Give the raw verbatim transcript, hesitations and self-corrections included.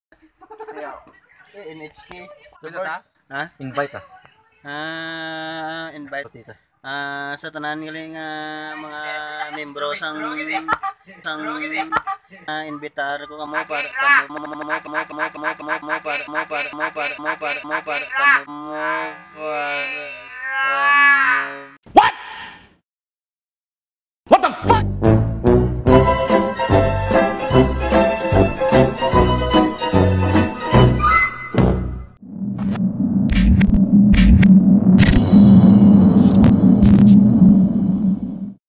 Eh, N H K. Ano ta? Ha? Invite ah. Ah, invite Patita. ah sa tanan ngali nga mga membro sang sang ah, invitar ko kamo para kamo mo kamo kamo kamo kamo kamo kamo para mo para mo para mo para mo para kamo mo